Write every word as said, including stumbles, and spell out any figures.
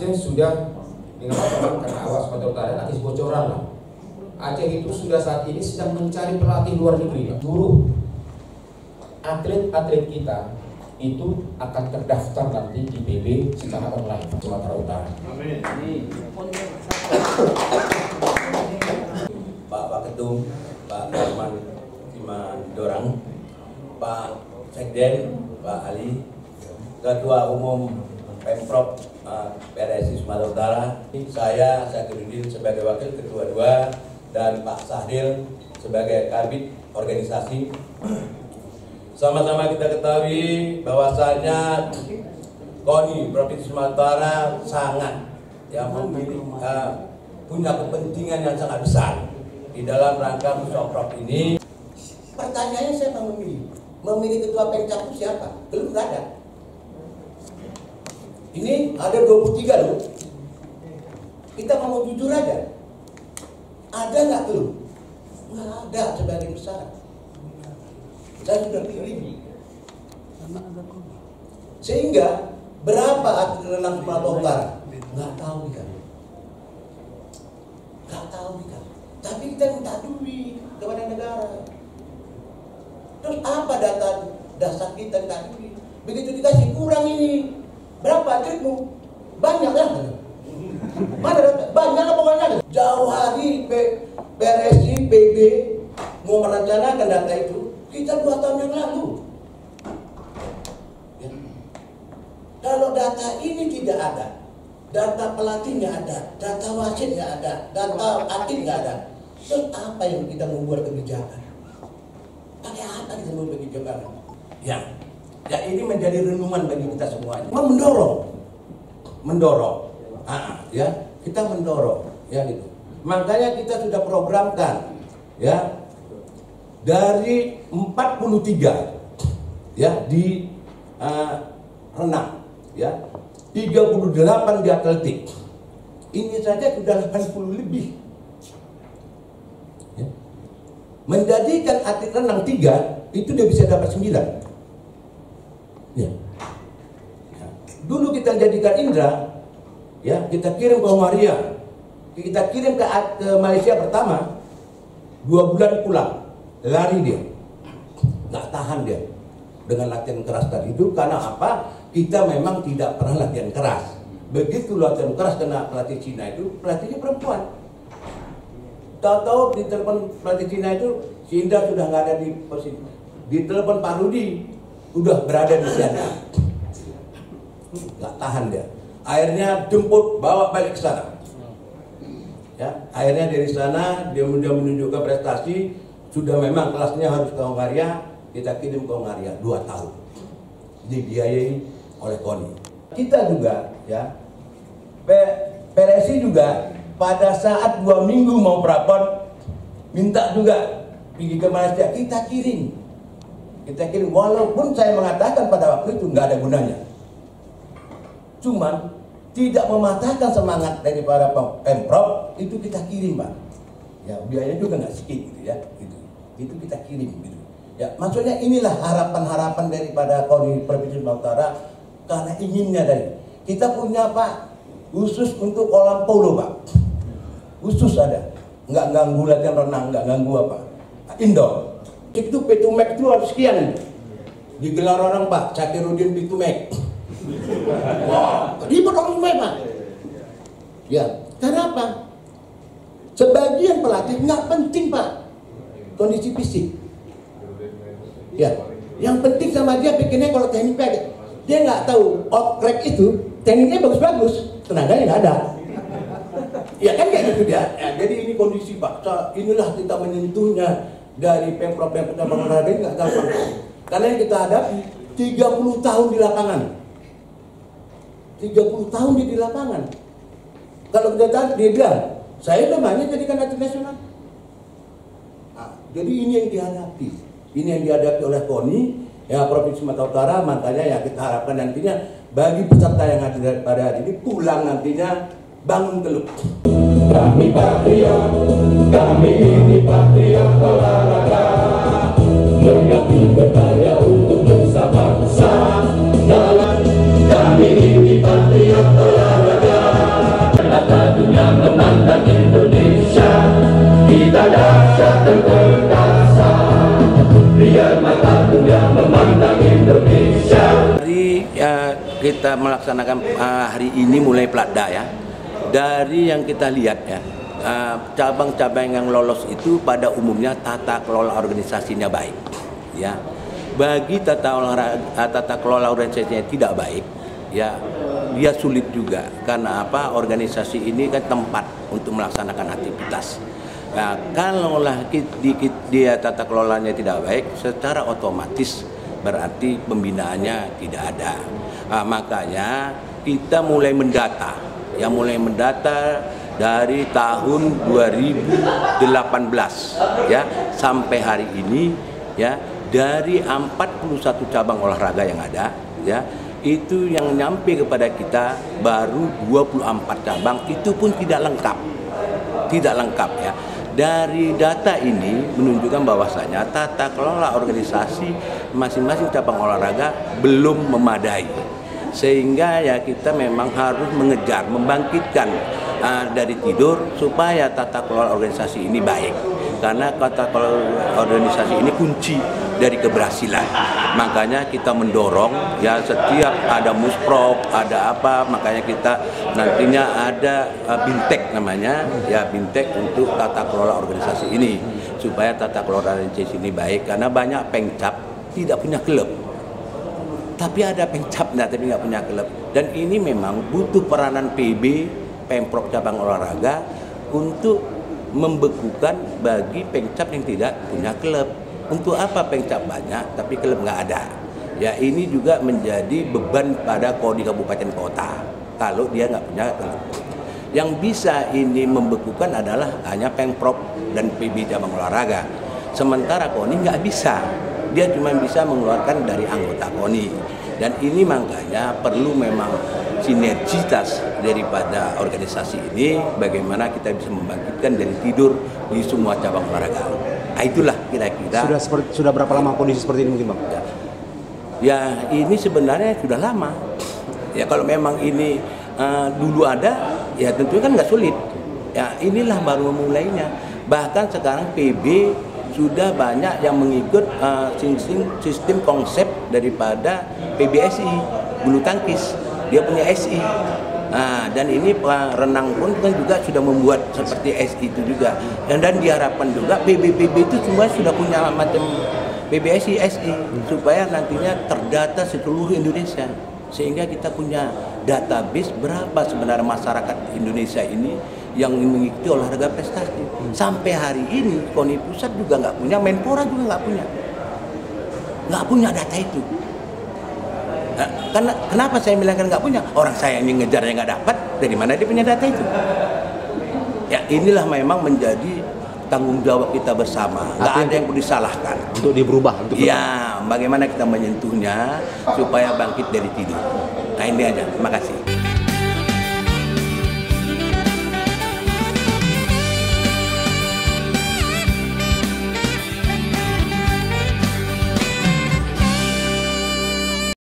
Aceh sudah dengan teman karena awas Sumatera Utara nanti bocoran lah. Aceh itu sudah saat ini sedang mencari pelatih luar negeri. Guru atlet-atlet kita itu akan terdaftar nanti di P B secara online Sumatera Utara. Amin. Pak Pak Ketum, Pak Darman Iman Dorang, Pak Sekjen, Pak Ali, Ketua Umum Pemprov uh, P R S I Sumatera Utara, saya Sakiruddin sebagai Wakil Ketua dua dan Pak Sahdil sebagai Kabid Organisasi. Sama-sama kita ketahui bahwasanya KONI Provinsi Sumatera Utara sangat yang memiliki uh, punya kepentingan yang sangat besar di dalam rangka Musawarah ini. Pertanyaannya siapa memilih? Memilih ketua Pemcap siapa? Belum ada. Ini ada dua puluh tiga loh. Kita mau jujur aja. Ada nggak belum? Nggak ada sebagian besar. Saya sudah pilih. Sehingga berapa atlet renang Sumatera Utara? Nggak tahu kita. Nggak tahu kita. Tapi kita minta duit kepada negara. Terus apa data dasar kita minta duit? Begitu dikasih kurang ini. Berapa atletmu? Banyak kan? Mana data? Banyak lah pokoknya. Jauh hari P R S I, P B mau merencanakan data itu, kita dua tahun yang lalu. Ya. Kalau data ini tidak ada, data pelatihnya ada, data wasitnya ada, data atlet nggak ada, terus apa yang kita membuat kebijakan? Pakai apa kita membuat kebijakan? Ya. Ya ini menjadi renungan bagi kita semuanya. Mendorong, mendorong, ah, ya kita mendorong, ya gitu. Makanya kita sudah programkan, ya dari empat puluh tiga, ya di uh, renang, ya tiga puluh delapan di atletik. Ini saja sudah delapan puluh lebih. Ya. Menjadikan atlet renang tiga itu dia bisa dapat sembilan. Ya. Ya. Dulu kita jadikan Indra, ya kita kirim ke Maria, kita kirim ke, ke Malaysia pertama, dua bulan pulang, lari dia, nggak tahan dia dengan latihan keras tadi itu karena apa? Kita memang tidak pernah latihan keras. Begitu latihan keras kena pelatih Cina itu, pelatihnya perempuan. Tahu-tahu di telepon pelatih Cina itu, si Indra sudah nggak ada di posisi. Di telepon Pak Rudi, udah berada di sana, nggak tahan dia. Akhirnya jemput, bawa balik ke sana. Ya, akhirnya dari sana dia sudah menunjukkan prestasi, sudah memang kelasnya harus ke Hongaria, kita kirim ke Hongaria dua tahun, dibiayai oleh KONI. Kita juga, ya, P R S I juga pada saat dua minggu mau prapon, minta juga pergi ke Malaysia, kita kirim. Kita kirim, walaupun saya mengatakan pada waktu itu nggak ada gunanya. Cuman tidak mematahkan semangat daripada Pemprov, itu kita kirim, Pak. Ya, biayanya juga nggak sedikit gitu ya. Gitu. Itu kita kirim gitu. Ya, maksudnya inilah harapan-harapan daripada KONI Provinsi Sumatera Utara karena inginnya dari kita punya Pak khusus untuk kolam polo, Pak. Khusus ada. Nggak ganggu latihan renang, nggak ganggu apa. Indoor. Itu Pitumek itu harus sekian. Digelar orang Pak, Sakiruddin Pitumek. Wah, ribut orang semua Pak. Ya, karena apa? Sebagian pelatih nggak penting Pak kondisi fisik. Ya, yang penting sama dia bikinnya kalau teknik baik. Dia nggak tahu outrack itu tekniknya bagus-bagus, tenaganya nggak ada. Ya kan kayak gitu dia. Ya, jadi ini kondisi Pak. Inilah kita menyentuhnya. Dari Pemprov yang kita bangun hari ini nggak gampang. Karena yang kita hadapi tiga puluh tahun di lapangan. tiga puluh tahun di, di lapangan. Kalau kita tahu dia bilang, saya udah banyak jadikan atlet nasional. Nah, jadi ini yang dihadapi. Ini yang dihadapi oleh KONI, ya Provinsi Sumatera Utara. Makanya ya kita harapkan nantinya bagi peserta yang hadir pada hari ini pulang nantinya bangun teluk. Kami patriot, kami ini patriot olahraga, mengabdi berkarya untuk bersama-sama. Kami ini patriot olahraga. kita melaksanakan uh, hari ini mulai Platda ya. Dari yang kita lihat ya, cabang-cabang uh, yang lolos itu pada umumnya tata kelola organisasinya baik. Ya, bagi tata olahraga, tata kelola organisasinya tidak baik, ya dia sulit juga. Karena apa? Organisasi ini kan tempat untuk melaksanakan aktivitas. Nah, kalaulah dia tata kelolanya tidak baik, secara otomatis berarti pembinaannya tidak ada. Nah, makanya kita mulai mendata, ya mulai mendata dari tahun dua ribu delapan belas ya sampai hari ini ya, dari empat puluh satu cabang olahraga yang ada ya, itu yang nyampe kepada kita baru dua puluh empat cabang, itu pun tidak lengkap. Tidak lengkap ya. Dari data ini menunjukkan bahwasanya tata kelola organisasi masing-masing cabang olahraga belum memadai. Sehingga ya kita memang harus mengejar, membangkitkan uh, dari tidur supaya tata kelola organisasi ini baik. Karena tata kelola organisasi ini kunci dari keberhasilan. Makanya kita mendorong ya setiap ada musprok, ada apa, makanya kita nantinya ada uh, bintek namanya, ya bintek untuk tata kelola organisasi ini supaya tata kelola organisasi ini baik. Karena banyak pengcap tidak punya klub, tapi ada pengcapnya tapi nggak punya klub, dan ini memang butuh peranan P B, Pemprov cabang olahraga untuk membekukan bagi pengcap yang tidak punya klub. Untuk apa pengcap banyak tapi klub nggak ada? Ya ini juga menjadi beban pada Koni kabupaten kota kalau dia nggak punya klub. Yang bisa ini membekukan adalah hanya Pemprov dan P B cabang olahraga. Sementara Koni nggak bisa, dia cuma bisa mengeluarkan dari anggota Koni. Dan ini makanya perlu memang sinergitas daripada organisasi ini, bagaimana kita bisa membangkitkan dari tidur di semua cabang olahraga. Nah, itulah kira-kira. Sudah seperti, sudah berapa lama kondisi seperti ini mungkin Bang? Ya, ya ini sebenarnya sudah lama. Ya kalau memang ini uh, dulu ada, ya tentunya kan nggak sulit. Ya inilah baru mulainya. Bahkan sekarang P B sudah banyak yang mengikut uh, sistem konsep daripada P B S I bulu tangkis, dia punya S I. Nah, dan ini uh, renang pun kan juga sudah membuat seperti S I itu juga, dan dan diharapkan juga P B P B itu semua sudah punya macam P B S I, S I, supaya nantinya terdata seluruh Indonesia, sehingga kita punya database berapa sebenarnya masyarakat Indonesia ini yang mengikuti olahraga prestasi. Sampai hari ini Koni Pusat juga nggak punya, Menpora juga nggak punya, nggak punya data itu. Nah, karena kenapa saya bilang kan nggak punya? Orang saya yang ngejarnya nggak dapat, dari mana dia punya data itu? Ya inilah memang menjadi tanggung jawab kita bersama. Nggak ada yang perlu disalahkan. Untuk diberubah. Untuk ya, bagaimana kita menyentuhnya supaya bangkit dari tidur. Nah ini aja. Terima kasih.